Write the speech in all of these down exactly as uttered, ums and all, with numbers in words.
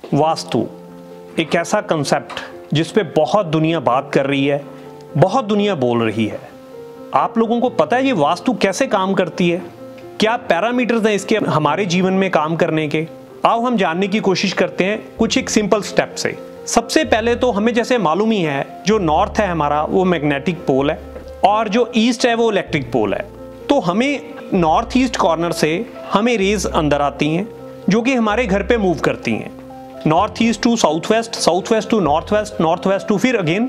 वास्तु एक ऐसा कंसेप्ट जिस पे बहुत दुनिया बात कर रही है, बहुत दुनिया बोल रही है। आप लोगों को पता है ये वास्तु कैसे काम करती है? क्या पैरामीटर्स हैं इसके हमारे जीवन में काम करने के? आओ हम जानने की कोशिश करते हैं कुछ एक सिंपल स्टेप से। सबसे पहले तो हमें जैसे मालूम ही है, जो नॉर्थ है हमारा वो मैग्नेटिक पोल है और जो ईस्ट है वो इलेक्ट्रिक पोल है। तो हमें नॉर्थ ईस्ट कॉर्नर से हमें रेज अंदर आती हैं जो कि हमारे घर पे मूव करती हैं। North east to south west, south west to north west, north west to फिर अगेन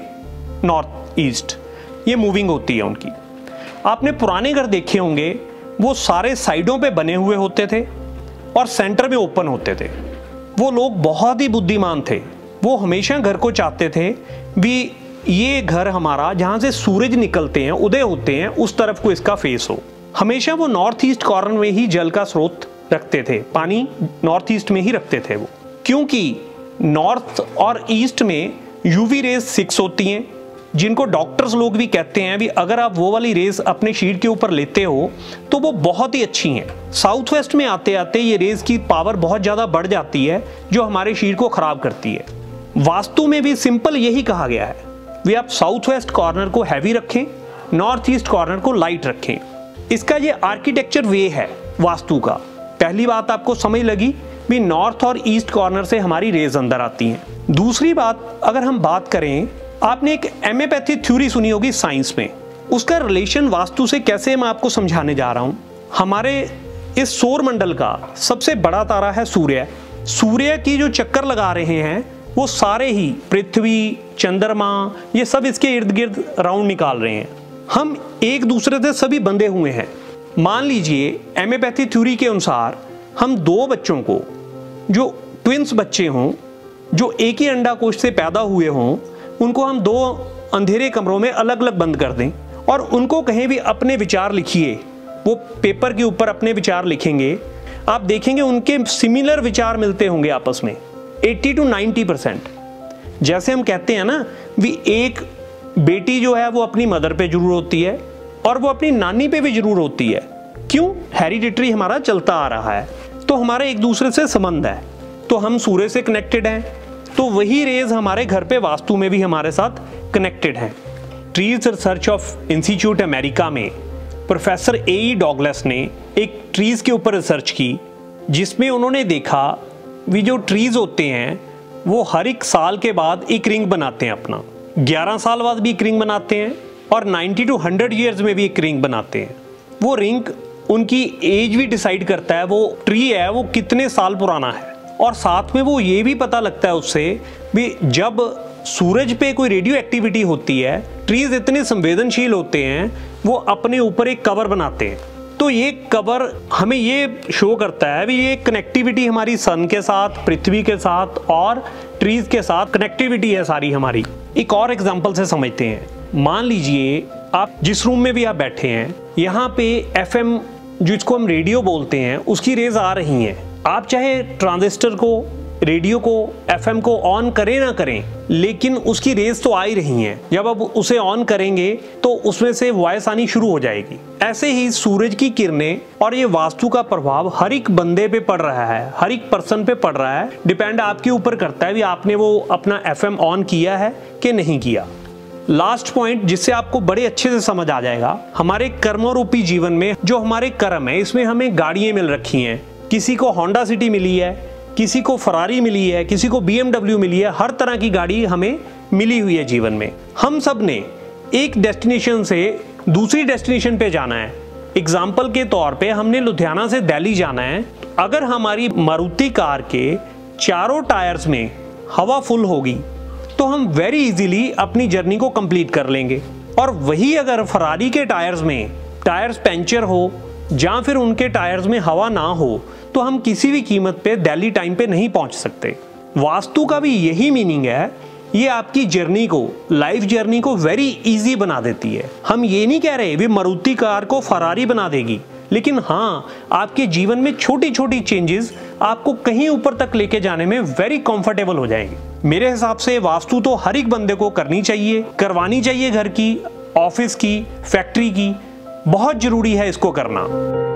नॉर्थ ईस्ट, ये मूविंग होती है उनकी। आपने पुराने घर देखे होंगे, वो सारे साइडों पे बने हुए होते थे और सेंटर में ओपन होते थे। वो लोग बहुत ही बुद्धिमान थे, वो हमेशा घर को चाहते थे भी ये घर हमारा जहाँ से सूरज निकलते हैं, उदय होते हैं, उस तरफ को इसका फेस हो। हमेशा वो नॉर्थ ईस्ट कॉर्नर में ही जल का स्रोत रखते थे, पानी नॉर्थ ईस्ट में ही रखते थे वो, क्योंकि नॉर्थ और ईस्ट में यूवी रेज सिक्स होती हैं, जिनको डॉक्टर्स लोग भी कहते हैं भी अगर आप वो वाली रेज अपने शीट के ऊपर लेते हो तो वो बहुत ही अच्छी हैं। साउथ वेस्ट में आते आते ये रेज की पावर बहुत ज़्यादा बढ़ जाती है जो हमारे शीट को खराब करती है। वास्तु में भी सिंपल यही कहा गया है भी आप साउथ वेस्ट कॉर्नर को हैवी रखें, नॉर्थ ईस्ट कॉर्नर को लाइट रखें। इसका ये आर्किटेक्चर वे है वास्तु का। पहली बात आपको समझ लगी भी नॉर्थ और ईस्ट कॉर्नर से हमारी रेज अंदर आती हैं। दूसरी बात, अगर हम बात करें, आपने एक एमियोपैथी थ्योरी सुनी होगी साइंस में, उसका रिलेशन वास्तु से कैसे मैं आपको समझाने जा रहा हूं। हमारे इस सौर मंडल का सबसे बड़ा तारा है सूर्य। सूर्य की जो चक्कर लगा रहे हैं वो सारे ही पृथ्वी, चंद्रमा, ये सब इसके इर्द गिर्द राउंड निकाल रहे हैं। हम एक दूसरे से सभी बंधे हुए हैं। मान लीजिए एमियोपैथी थ्योरी के अनुसार हम दो बच्चों को, जो ट्विंस बच्चे हों, जो एक ही अंडाकोश से पैदा हुए हों, उनको हम दो अंधेरे कमरों में अलग अलग बंद कर दें और उनको कहीं भी अपने विचार लिखिए, वो पेपर के ऊपर अपने विचार लिखेंगे, आप देखेंगे उनके सिमिलर विचार मिलते होंगे आपस में अस्सी टू नब्बे परसेंट। जैसे हम कहते हैं ना भी एक बेटी जो है वो अपनी मदर पे जरूर होती है और वो अपनी नानी पे भी जरूर होती है। क्यों? हेरिडिटरी हमारा चलता आ रहा है, तो हमारे एक दूसरे से संबंध है, तो हम सूर्य से कनेक्टेड हैं, तो वही रेज हमारे घर पे वास्तु में भी हमारे साथ कनेक्टेड हैं। Trees research of institute America में प्रोफेसर ए ई डॉगलस ने एक ट्रीज के ऊपर रिसर्च की, जिसमें उन्होंने देखा भी जो ट्रीज होते हैं वो हर एक साल के बाद एक रिंग बनाते हैं अपना, ग्यारह साल बाद भी एक रिंग बनाते हैं और नब्बे टू सौ ईयर्स में भी एक रिंग बनाते हैं। वो रिंग उनकी एज भी डिसाइड करता है, वो ट्री है वो कितने साल पुराना है, और साथ में वो ये भी पता लगता है उससे भी जब सूरज पे कोई रेडियो एक्टिविटी होती है, ट्रीज इतने संवेदनशील होते हैं वो अपने ऊपर एक कवर बनाते हैं। तो ये कवर हमें ये शो करता है भी ये कनेक्टिविटी हमारी सन के साथ, पृथ्वी के साथ और ट्रीज के साथ कनेक्टिविटी है सारी हमारी। एक और एग्जांपल से समझते हैं। मान लीजिए आप जिस रूम में भी आप बैठे हैं, यहाँ पे एफएम जिसको हम रेडियो बोलते हैं उसकी रेज आ रही हैं। आप चाहे ट्रांजिस्टर को, रेडियो को, एफएम को ऑन करें ना करें, लेकिन उसकी रेज तो आ ही रही हैं। जब आप उसे ऑन करेंगे तो उसमें से वॉइस आनी शुरू हो जाएगी। ऐसे ही सूरज की किरणें और ये वास्तु का प्रभाव हर एक बंदे पे पड़ रहा है, हर एक पर्सन पे पड़ रहा है। डिपेंड आपके ऊपर करता है भी आपने वो अपना एफएम ऑन किया है कि नहीं किया। लास्ट पॉइंट जिससे आपको बड़े अच्छे से समझ आ जाएगा, हमारे कर्मरूपी जीवन में जो हमारे कर्म है, इसमें हमें गाड़ियां मिल रखी हैं। किसी को होंडा सिटी मिली है, किसी को फरारी मिली है, किसी को बीएमडब्ल्यू मिली है, हर तरह की गाड़ी हमें मिली हुई है जीवन में। हम सब ने एक डेस्टिनेशन से दूसरी डेस्टिनेशन पे जाना है। एग्जाम्पल के तौर पे हमने लुधियाना से दिल्ली जाना है। अगर हमारी मारुति कार के चारों टायर्स में हवा फुल होगी तो हम वेरी इजीली अपनी जर्नी को कंप्लीट कर लेंगे, और वही अगर फरारी के टायर्स में टायर्स पंचर हो या फिर उनके टायर्स में हवा ना हो तो हम किसी भी कीमत पे दिल्ली टाइम पे नहीं पहुंच सकते। वास्तु का भी यही मीनिंग है, ये आपकी जर्नी को, लाइफ जर्नी को वेरी इजी बना देती है। हम ये नहीं कह रहे भी मारुति कार को फरारी बना देगी, लेकिन हाँ आपके जीवन में छोटी छोटी चेंजेस आपको कहीं ऊपर तक लेके जाने में वेरी कंफर्टेबल हो जाएंगे। मेरे हिसाब से वास्तु तो हर एक बंदे को करनी चाहिए, करवानी चाहिए, घर की, ऑफिस की, फैक्ट्री की, बहुत जरूरी है इसको करना।